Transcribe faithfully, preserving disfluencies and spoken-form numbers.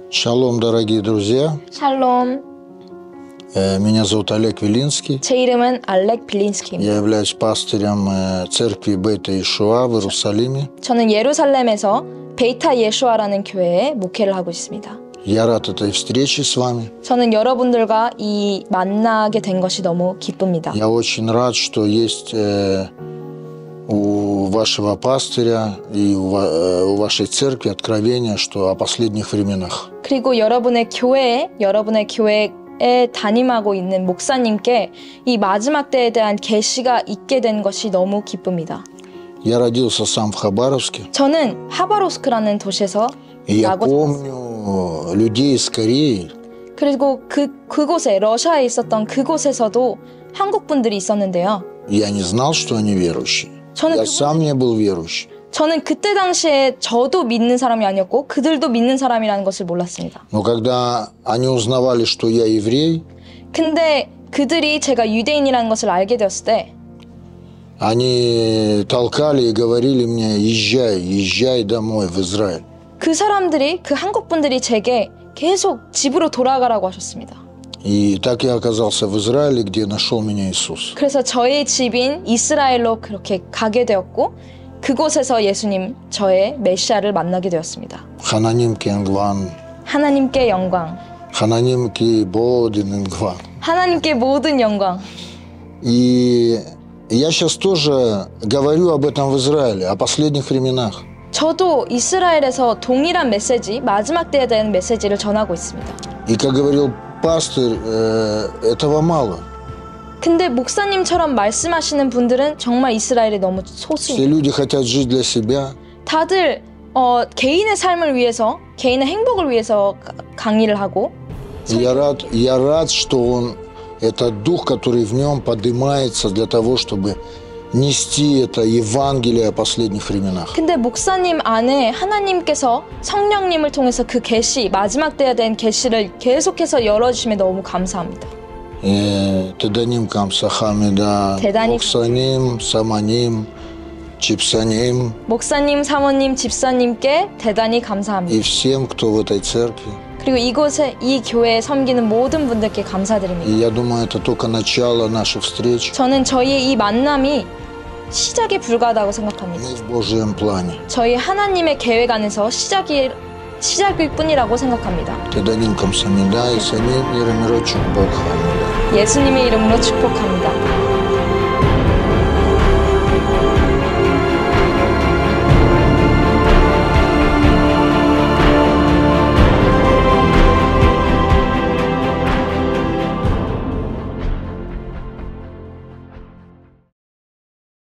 Шалом, дорогие друзья. 샬롬. Э, Меня зовут Олег Вилинский. 제 이름은 알렉 빌린스키입니다. Я являюсь пастырем э, церкви Бейта Иешуа в Иерусалиме. 저는 예루살렘에서 베이타 예수아라는 교회에 목회를 하고 있습니다. Я рад этой встрече с вами. 저는 여러분들과 이 만나게 된 것이 너무 기쁩니다. Я очень рад, что есть э, у вашего пастыря и у, ва- э, у вашей церкви откровение, что о последних временах. 그리고 여러분의 교회에 여러분의 교회에 담임하고 있는 목사님께 이 마지막 때에 대한 계시가 있게 된 것이 너무 기쁩니다. Я родился сам в Хабаровске. 저는 하바로스크라는 도시에서 И я 나고 자랐어요. помню людей из Кореи. 그리고 그 그곳에 러시아에 있었던 그곳에서도 한국 분들이 있었는데요. Я не знал, что они верующие. 저는 Я 그분- сам не был верующий. 저는 그때 당시에 저도 믿는 사람이 아니었고 그들도 믿는 사람이라는 것을 몰랐습니다. Но когда они узнавали, что я еврей, 근데 그들이 제가 유대인이라는 것을 알게 되었을 때 они толкали и говорили мне: езжай, езжай домой в Израиль. 그 사람들이 그 한국 분들이 제게 계속 집으로 돌아가라고 하셨습니다. И так я оказался в Израиле, где нашел меня Иисус. 그래서 저의 집인 이스라엘로 그렇게 가게 되었고 그곳에서 예수님 저의 메시아를 만나게 되었습니다. Хананим Кенгван, 하나님께 영광, Хананим Кибодин Ингван. 하나님께 모든 영광. И я сейчас тоже говорю об этом в Израиле, о последних временах. 저도 이스라엘에서 동일한 메시지, 마지막 때에 대한 메시지를 전하고 있습니다. И как говорил пастырь, э, этого мало. 근데 목사님처럼 말씀하시는 분들은 정말 이스라엘이 너무 Все 소수입니다. люди хотят жить для себя. 다들 어, 개인의 삶을 위해서, 개인의 행복을 위해서 가- 강의를 하고 И я рад, я рад, что он, этот дух, который в нем поднимается для того, чтобы нести это Евангелие о последних временах. 근데 목사님 안에 하나님께서 성령님을 통해서 그 계시, 마지막 때에 대한 계시를 계속해서 열어주심에 너무 감사합니다. И Теданим Камсахамида, 대단히 Оксаним, Саманим, Чипсаним 목사님, 사모님, 집사님께 대단히 감사합니다. и всем, кто в этой церкви. 그리고 이곳에 이 교회에 섬기는 모든 분들께 И 감사드립니다. я думаю, это только начало наших встреч. 저는 저희의 이 만남이 시작에 불과하다고 생각합니다. Мы в Божьем плане. 저희 하나님의 계획 안에서 시작이, 시작일 뿐이라고 생각합니다. Теданим Камсамида и Саним Ярамирочук Бог. 예수님의 이름으로 축복합니다.